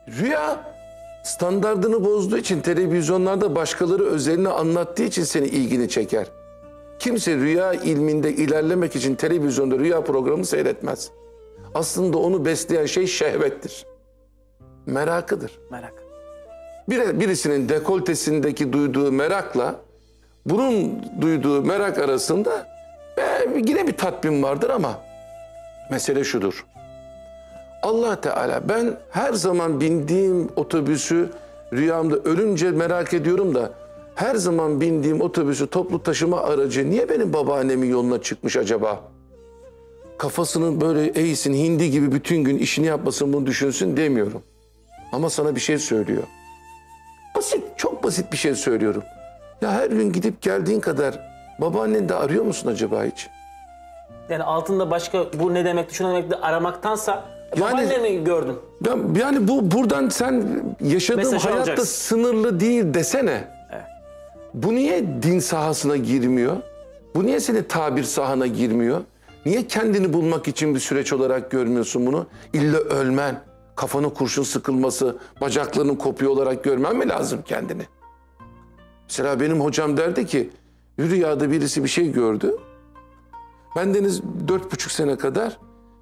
Rüya standardını bozduğu için televizyonlarda başkaları özelini anlattığı için seni ilgini çeker. Kimse rüya ilminde ilerlemek için televizyonda rüya programı seyretmez. Aslında onu besleyen şey şehvettir. Merakıdır. Merak. Birisinin dekoltesindeki duyduğu merakla bunun duyduğu merak arasında yine bir tatmin vardır ama mesele şudur. Allah Teala ben her zaman bindiğim otobüsü rüyamda ölünce merak ediyorum da her zaman bindiğim otobüsü toplu taşıma aracı niye benim babaannemin yoluna çıkmış acaba? Kafasını böyle eğsin hindi gibi bütün gün işini yapmasın bunu düşünsün demiyorum. Ama sana bir şey söylüyor. Basit, çok basit bir şey söylüyorum. Ya her gün gidip geldiğin kadar babaannen de arıyor musun acaba hiç? Yani altında başka bu ne demek, şu ne demek de aramaktansa babaannemi gördüm. Yani buradan sen yaşadığın Mesaj hayatta alacaksın. sınırlı değil desene. Evet. Bu niye din sahasına girmiyor? Bu niye senin tabir sahana girmiyor? Niye kendini bulmak için bir süreç olarak görmüyorsun bunu? İlla ölmen, kafana kurşun sıkılması, bacaklarının kopuyor olarak görmen mi lazım kendini? Mesela benim hocam derdi ki, rüyada birisi bir şey gördü. Bendeniz 4,5 sene kadar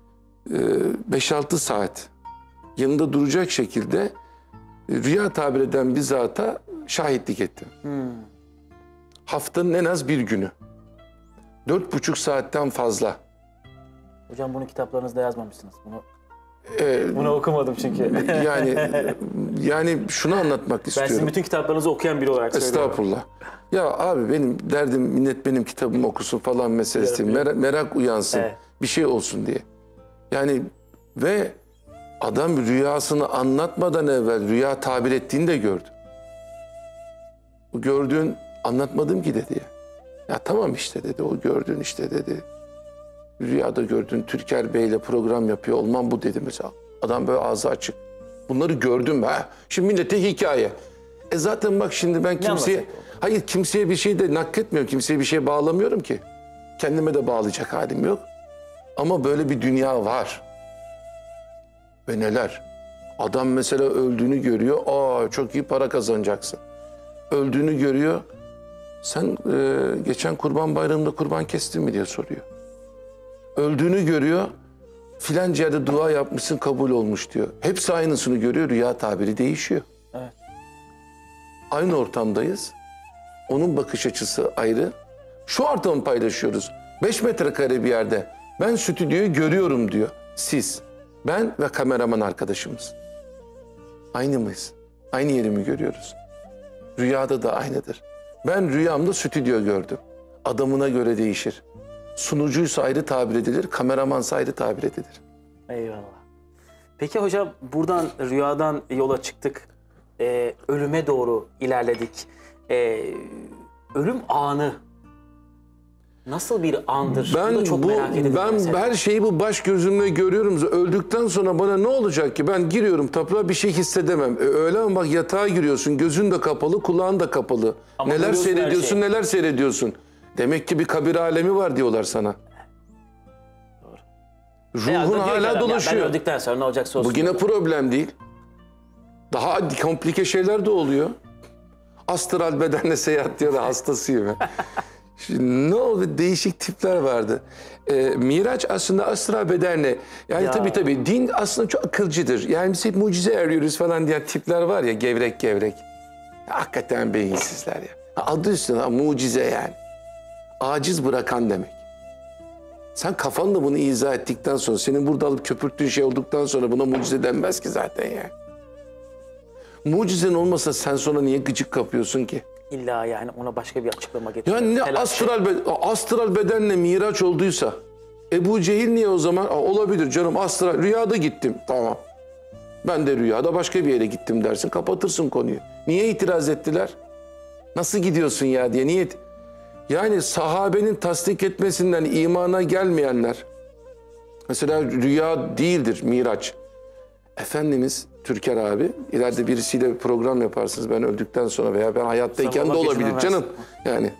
5-6 saat yanında duracak şekilde rüya tabir eden bir zata şahitlik ettim. Haftanın en az bir günü. 4,5 saatten fazla. Hocam bunu kitaplarınızda yazmamışsınız. Bunu okumadım çünkü. yani şunu anlatmak Ben istiyorum. sizin bütün kitaplarınızı okuyan biri olarak söylüyorum. Estağfurullah. Ya abi benim derdim millet benim kitabımı okusun falan meselesi. Merak uyansın. Evet. Bir şey olsun diye. Yani ve adam rüyasını anlatmadan evvel rüya tabir ettiğini de gördü. Bu gördüğün anlatmadım ki dedi ya. Ya tamam işte dedi o gördüğün işte dedi. Rüyada gördüğün Türker Bey'le program yapıyor olmam bu dedi mesela. Adam böyle ağzı açık. Bunları gördüm ha. Şimdi millete hikaye. Zaten bak şimdi ben kimseye bir şey de nakletmiyorum. Kimseye bir şey bağlamıyorum ki. Kendime de bağlayacak halim yok. Ama böyle bir dünya var. Ve neler? Adam mesela öldüğünü görüyor. Çok iyi para kazanacaksın. Öldüğünü görüyor. Sen geçen Kurban Bayramı'nda kurban kestin mi diye soruyor. Öldüğünü görüyor. Filanca yerde dua yapmışsın kabul olmuş diyor. Hepsi aynısını görüyor. Rüya tabiri değişiyor. Evet. Aynı ortamdayız. Onun bakış açısı ayrı. Şu ortamı paylaşıyoruz. 5 metrekare bir yerde. Ben stüdyoyu görüyorum diyor. Siz, ben ve kameraman arkadaşımız. Aynı mıyız? Aynı yeri mi görüyoruz? Rüyada da aynıdır. Ben rüyamda stüdyo gördüm. Adamına göre değişir. Sunucuysa ayrı tabir edilir, kameramansa ayrı tabir edilir. Eyvallah. Peki hocam buradan rüyadan yola çıktık. Ölüme doğru ilerledik. Ölüm anı nasıl bir andır? Bu da çok merak ediyorum. Ben her şeyi bu baş gözümle görüyorum. Öldükten sonra bana ne olacak ki? Ben giriyorum tapınağa bir şey hissedemem. Öyle ama bak yatağa giriyorsun. Gözün de kapalı, kulağın da kapalı. Ama neler seyrediyorsun, şeyi. neler seyrediyorsun. Demek ki bir kabir alemi var diyorlar sana. Doğru. Ruhun hala dolaşıyor. Ben öldükten sonra ne olacaksa olsun. Bu yine problem değil. Daha komplike şeyler de oluyor. Astral bedenle seyahat diyor da hastasıyım. Şimdi ne oldu? Değişik tipler vardı. Miraç aslında astral bedenle. Yani tabii din aslında çok akılcıdır. Yani biz hep mucize arıyoruz falan diyen tipler var ya gevrek. Hakikaten beyinsizler ya. Adı üstüne mucize yani. Aciz bırakan demek. Sen kafanla bunu izah ettikten sonra, senin burada alıp köpürttüğün şey olduktan sonra buna mucize denmez ki zaten yani. Mucizen olmasa sen sonra niye gıcık kapıyorsun ki? İlla yani ona başka bir açıklama getiriyor. Yani ne astral bedenle miraç olduysa Ebu Cehil niye o zaman? Olabilir canım astral rüyada gittim tamam. Ben de rüyada başka bir yere gittim dersin kapatırsın konuyu. Niye itiraz ettiler? Nasıl gidiyorsun ya diye niye? Yani sahabenin tasdik etmesinden imana gelmeyenler mesela rüya değildir miraç. Efendimiz Türker abi ileride birisiyle bir program yaparsınız ben öldükten sonra veya ben hayattayken de olabilir canım. Yani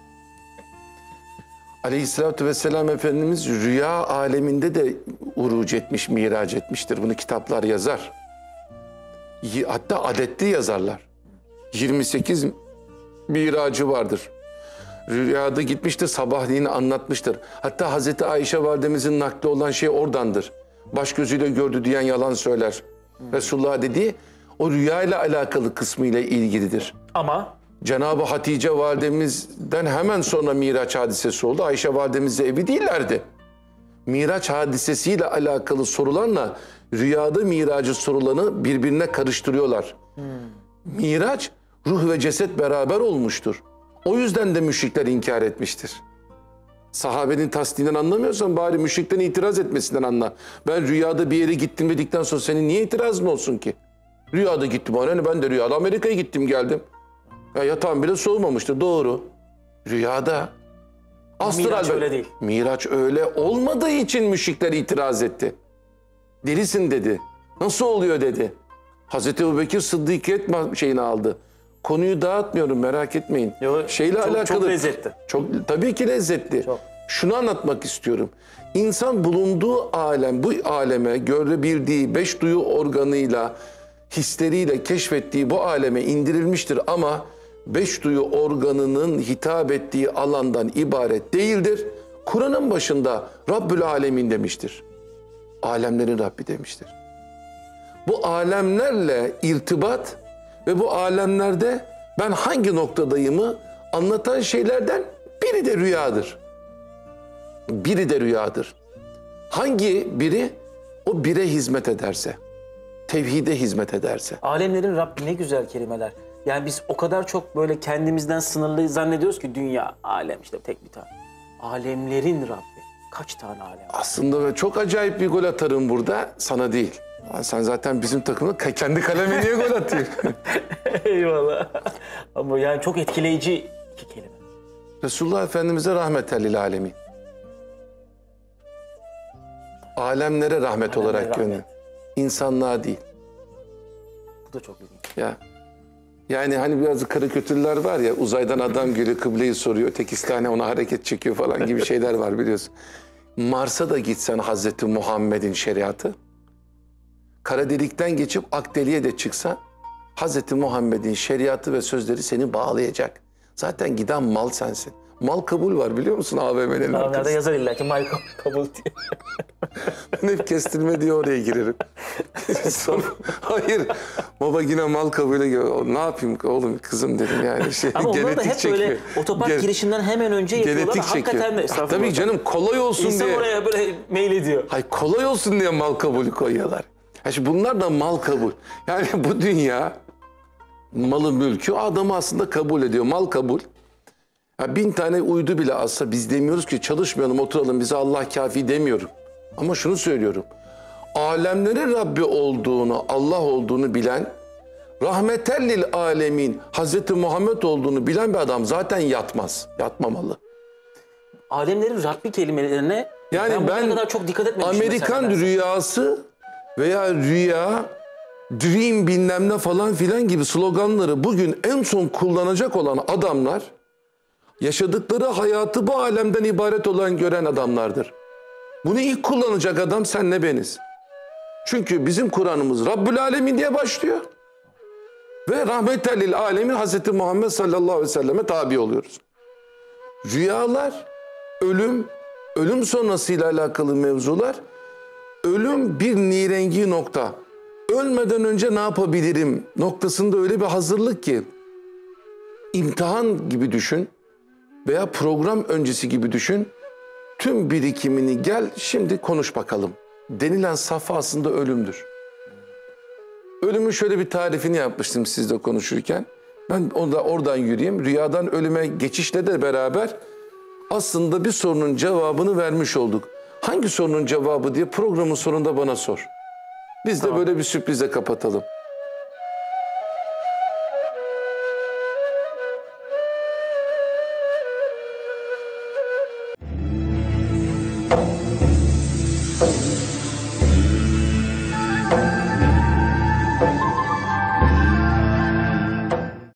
Aleyhisselatü Vesselam Efendimiz rüya aleminde de uruc etmiş, miraç etmiştir. Bunu kitaplar yazar. Hatta adetli yazarlar. 28 miracı vardır. Rüyada gitmiştir, sabahleyin anlatmıştır. Hatta Hazreti Ayşe validemizin nakli olan şey oradandır. Baş gözüyle gördü diyen yalan söyler. Resulullah dediği o rüyayla alakalı kısmıyla ilgilidir. Ama Cenab-ı Hatice validemizden hemen sonra Miraç hadisesi oldu. Ayşe validemizle evi değillerdi. Miraç hadisesiyle alakalı sorularla rüyada miracı sorularını birbirine karıştırıyorlar. Miraç ruh ve ceset beraber olmuştur. O yüzden de müşrikler inkar etmiştir. Sahabenin tasdiğinden anlamıyorsan bari müşriklerin itiraz etmesinden anla. Ben rüyada bir yere gittim dedikten sonra senin niye itirazın olsun ki? Rüyada gittim. Hani ben de rüyada Amerika'ya gittim geldim. Ya yatağım bile soğumamıştı. Doğru. Rüyada. Miraç öyle değil. Miraç öyle olmadığı için müşrikler itiraz etti. Delisin dedi. Nasıl oluyor dedi. Hazreti Ebubekir Sıddıkiyet şeyini aldı. Konuyu dağıtmıyorum, merak etmeyin. Şeyle alakalı. Çok lezzetli. Tabii ki lezzetli. Çok. Şunu anlatmak istiyorum. İnsan bulunduğu alem, bu aleme görebildiği 5 duyu organıyla, hisleriyle keşfettiği bu aleme indirilmiştir ama 5 duyu organının hitap ettiği alandan ibaret değildir. Kur'an'ın başında Rabbül Alemin demiştir. Alemlerin Rabbi demiştir. Bu alemlerle irtibat ve bu alemlerde ben hangi noktadayımı anlatan şeylerden biri de rüyadır. Biri de rüyadır. Hangi biri? O bire hizmet ederse, tevhide hizmet ederse. Alemlerin Rabbi ne güzel kelimeler. Yani biz o kadar çok böyle kendimizden sınırlı zannediyoruz ki dünya, alem işte tek bir tane. Alemlerin Rabbi. Kaç tane alem? Aslında ve çok acayip bir gol atarım burada, sana değil. Sen zaten bizim takımda kendi kalemi niye gol atıyorsun? Eyvallah. Ama yani çok etkileyici iki kelime. Resulullah Efendimiz'e rahmeten lil alemin. Alemlere rahmet olarak rahmet. gönül. İnsanlığa değil. Bu da çok ilginç. Ya. Yani hani biraz karikatürler var ya, uzaydan adam geliyor, kıbleyi soruyor, ötekisi tane ona hareket çekiyor falan gibi şeyler var biliyorsun. Mars'a da gitsen Hazreti Muhammed'in şeriatı, kara delikten geçip ak deliğe de çıksa Hazreti Muhammed'in şeriatı ve sözleri seni bağlayacak. Zaten giden mal sensin. Mal kabul var biliyor musun AVM'nin Nerede arkasında? yazar illa ki Michael kabul diye. Ben hep kestirme diye oraya girerim. Sonra, hayır. Baba yine mal kabule geliyor. Ne yapayım oğlum kızım dedim yani. Ama onlar da hep çekiyor. böyle otopark girişinden hemen önce yapıyorlar. Genetik Hakikaten de çekiyor. estağfurullah. Tabii canım kolay olsun İnsan diye. oraya böyle mail ediyor. Hayır kolay olsun diye mal kabulü koyuyorlar. Ha şimdi bunlar da mal kabul. Yani bu dünya malı mülkü adamı aslında kabul ediyor. Mal kabul. Ya 1000 tane uydu bile alsa biz demiyoruz ki çalışmayalım oturalım bize Allah kafi demiyorum. Ama şunu söylüyorum. Alemlerin Rabbi olduğunu, Allah olduğunu bilen, rahmetellil alemin, Hazreti Muhammed olduğunu bilen bir adam zaten yatmaz. Yatmamalı. Alemlerin Rabbi kelimelerine Yani ben ben bugüne kadar çok dikkat etmemişim. Amerikan mesela. rüyası veya rüya, dream bilmem ne falan filan gibi sloganları bugün en son kullanacak olan adamlar, yaşadıkları hayatı bu alemden ibaret olan gören adamlardır. Bunu ilk kullanacak adam senle beniz. Çünkü bizim Kur'an'ımız Rabbül Alemin diye başlıyor. Ve rahmetellil alemin Hazreti Muhammed sallallahu aleyhi ve selleme tabi oluyoruz. Rüyalar, ölüm sonrasıyla alakalı mevzular, ölüm bir nirengi nokta. Ölmeden önce ne yapabilirim noktasında öyle bir hazırlık ki, imtihan gibi düşün veya program öncesi gibi düşün, tüm birikimini gel şimdi konuş bakalım denilen safha aslında ölümdür. Ölümün şöyle bir tarifini yapmıştım sizle konuşurken. Ben oradan yürüyeyim. Rüyadan ölüme geçişle de beraber aslında bir sorunun cevabını vermiş olduk. Hangi sorunun cevabı diye programın sonunda bana sor. Biz de böyle bir sürprize kapatalım.